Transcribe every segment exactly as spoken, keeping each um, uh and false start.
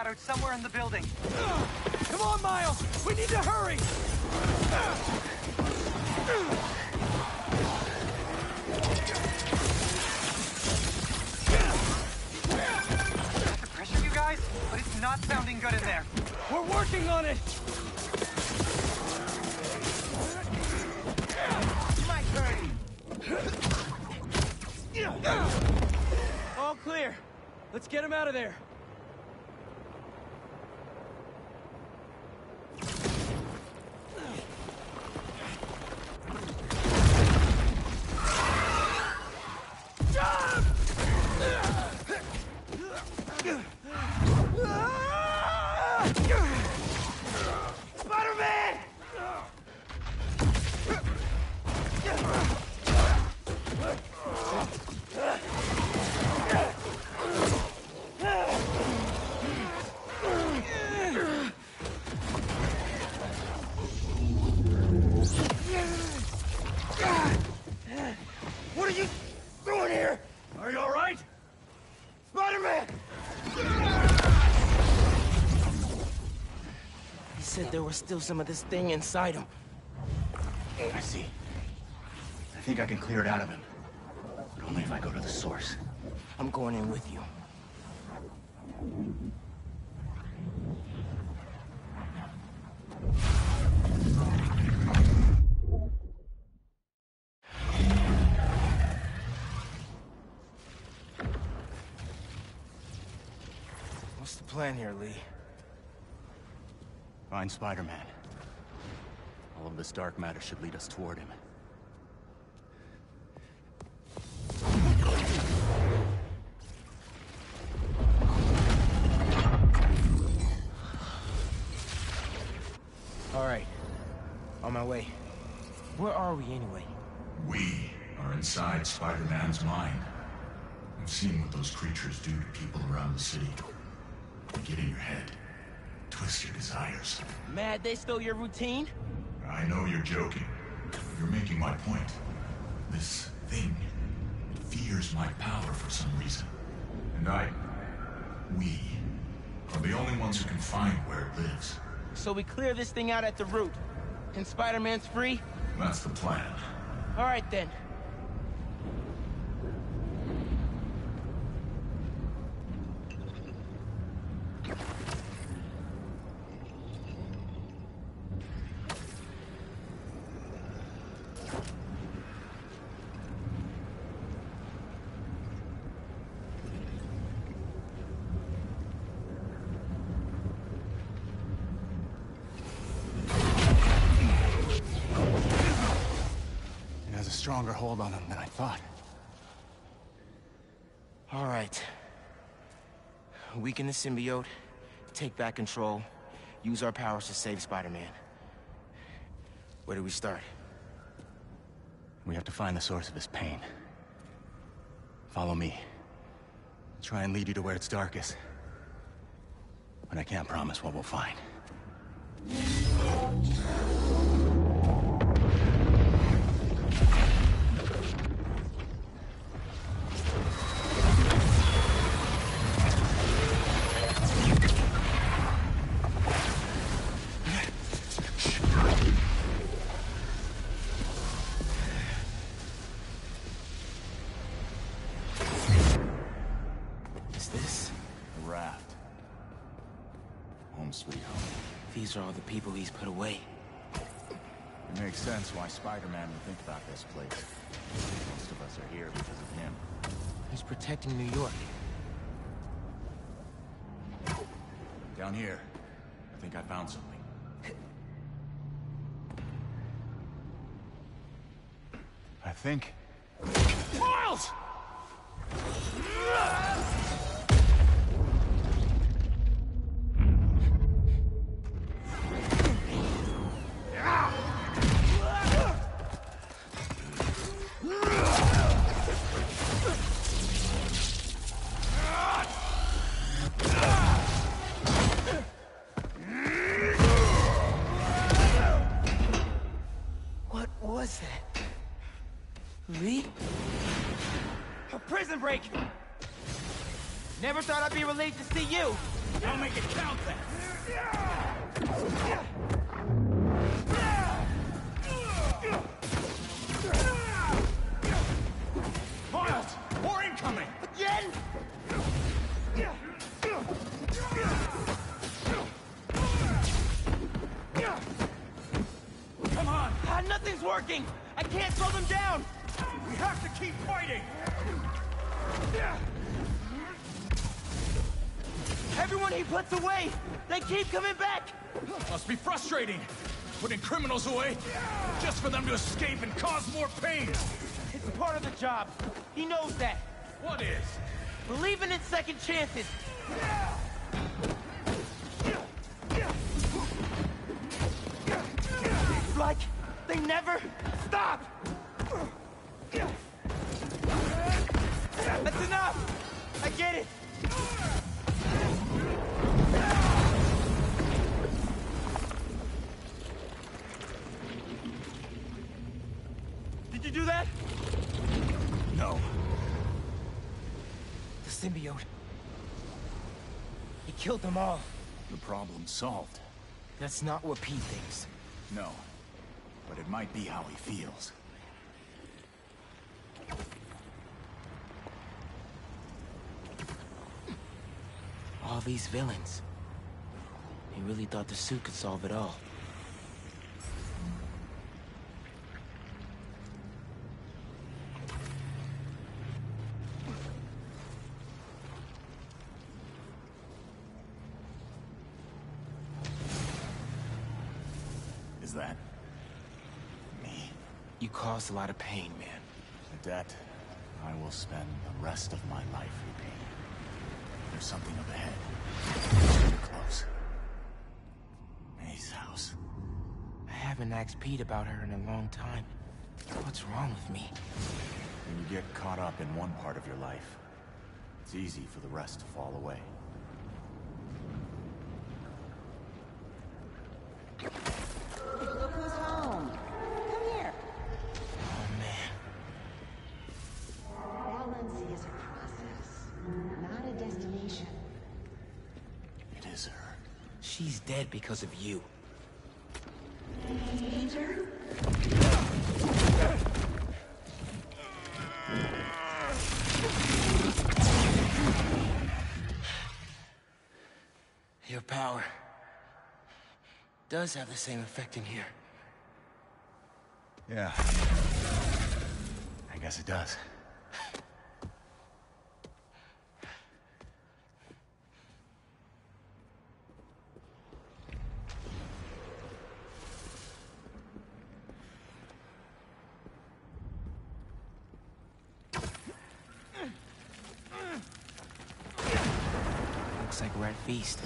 shadowed somewhere in the building. Come on, Miles! We need to hurry! The pressure, you guys, but it's not sounding good in there. We're working on it! My turn! All clear. Let's get him out of there. Spider-Man! What are you doing here? Are you all right? Spider-Man! He said there was still some of this thing inside him. I see. I think I can clear it out of him. But only if I go to the source. I'm going in with you. What's the plan here, Lee? Find Spider-Man. All of this dark matter should lead us toward him. All right. On my way. Where are we, anyway? We are inside Spider-Man's mind. I've seen what those creatures do to people around the city. They get in your head, twist your desires. Mad they stole your routine? I know you're joking. You're making my point. This thing, it fears my power for some reason. And I, we, are the only ones who can find where it lives. So we clear this thing out at the root. And Spider-Man's free? That's the plan. All right, then. Stronger hold on him than I thought. All right. Weaken the symbiote, take back control, use our powers to save Spider-Man. Where do we start? We have to find the source of his pain. Follow me. I'll try and lead you to where it's darkest. But I can't promise what we'll find. Sweet home. These are all the people he's put away. It makes sense why Spider-Man would think about this place. Most of us are here because of him. He's protecting New York. Down here, I think I found something. I think... Miles! What was that? Lee? A prison break! Never thought I'd be relieved to see you! I'll make it count then! Miles! More incoming! Again? Come on! Ah, nothing's working! I can't slow them down! We have to keep fighting! Everyone he puts away, they keep coming back! Must be frustrating, putting criminals away, just for them to escape and cause more pain! It's part of the job. He knows that. What is? Believing in second chances. It's like they never stop! That's enough! I get it! Did you do that? No. The symbiote. He killed them all. The problem's solved. That's not what Pete thinks. No. But it might be how he feels. All these villains. He really thought the suit could solve it all. Is that... me? You caused a lot of pain, man. A debt I will spend the rest of my life repaying. There's something up ahead. Too close. May's house. I haven't asked Pete about her in a long time. What's wrong with me? When you get caught up in one part of your life, it's easy for the rest to fall away. Look who's home. Come here. Oh, man. Balance is a process, not a destination. It is her. She's dead because of you. Peter? Your power does have the same effect in here. Yeah. I guess it does. Looks like we're at feast.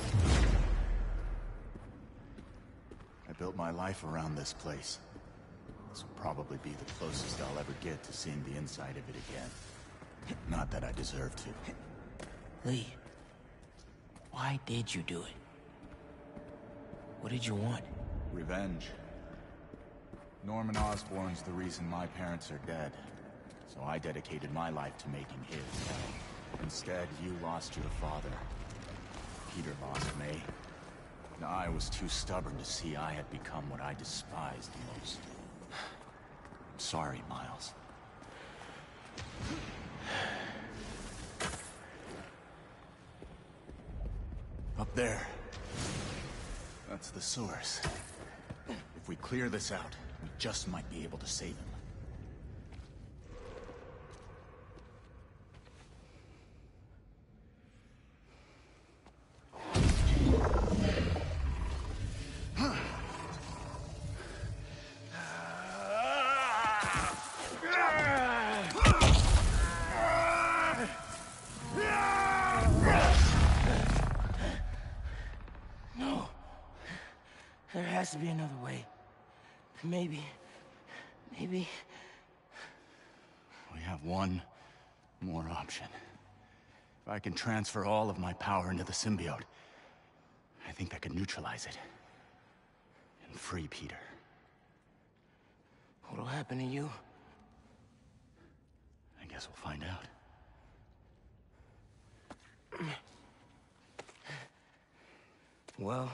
I built my life around this place. This will probably be the closest I'll ever get to seeing the inside of it again. Not that I deserve to. Lee, why did you do it? What did you want? Revenge. Norman Osborn's the reason my parents are dead. So I dedicated my life to making his. Instead, you lost your father. Peter lost May. And I was too stubborn to see I had become what I despised most. I'm sorry, Miles. Up there. That's the source. If we clear this out, we just might be able to save him. No. There has to be another way. Maybe... Maybe... We have one more option. If I can transfer all of my power into the symbiote, I think that could neutralize it. And free Peter. What'll happen to you? I guess we'll find out. Well,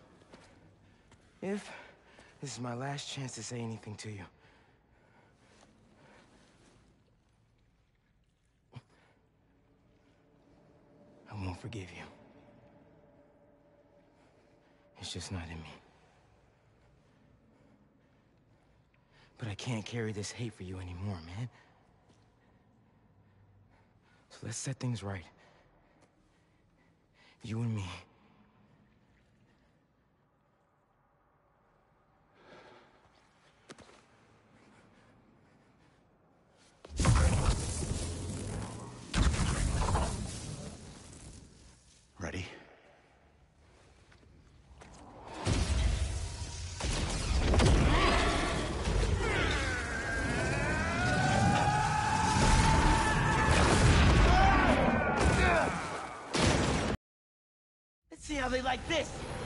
if this is my last chance to say anything to you, I won't forgive you. It's just not in me. But I can't carry this hate for you anymore, man. So let's set things right. You and me. Ready? Let's see how they like this.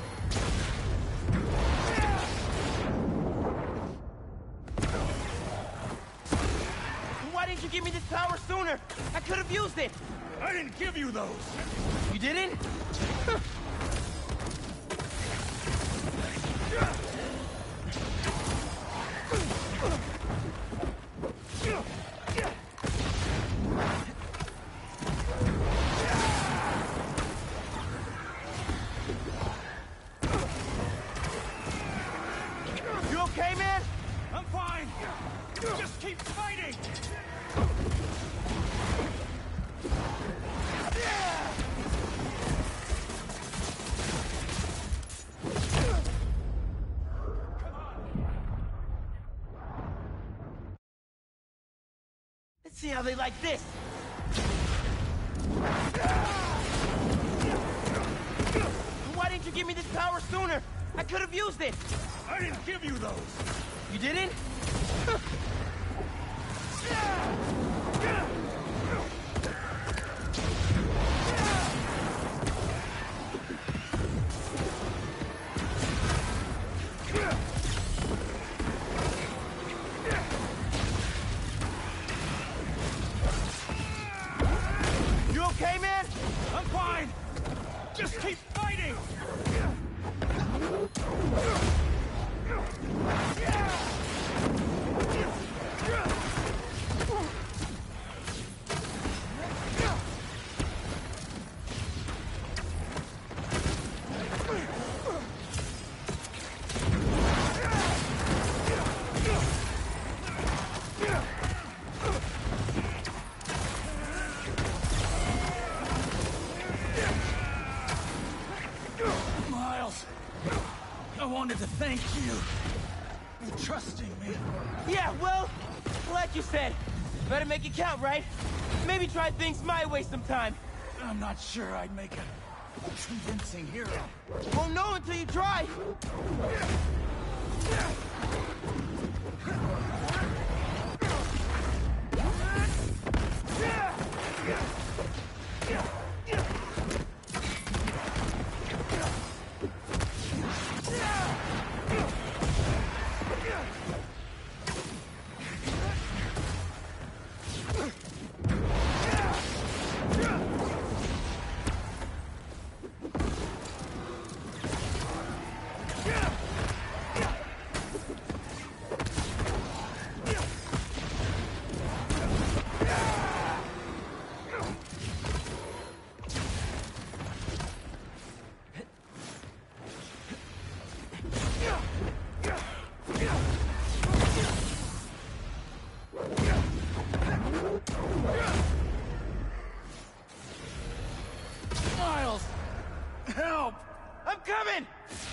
Why didn't you give me this power sooner? I could have used it. I didn't give you those! You didn't? You okay, man? I'm fine! Just keep fighting! Let's see how they like this. Why didn't you give me this power sooner? I could have used it. I didn't give you those! You didn't? You okay, man? I'm fine! Just keep fighting! Miles, I wanted to thank you for trusting me. Yeah, well, like you said, better make it count, right? Maybe try things my way sometime. I'm not sure I'd make a convincing hero. Won't know until you try. Miles! Help! I'm coming!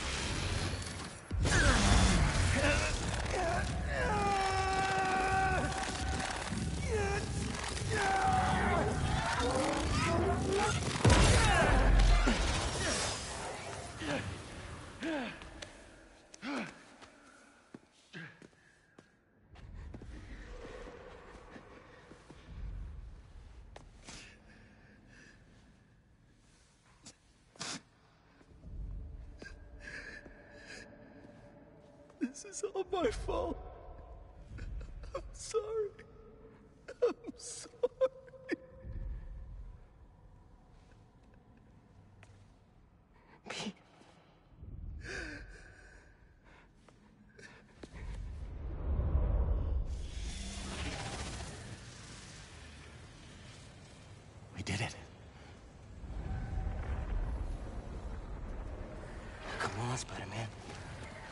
This is all my fault. I'm sorry. I'm sorry. Be,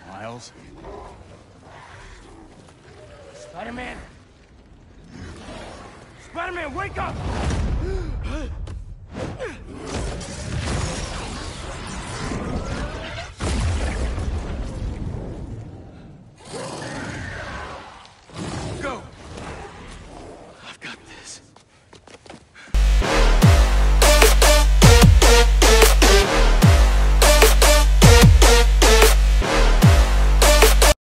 Miles? Spider-Man! Spider-Man, wake up!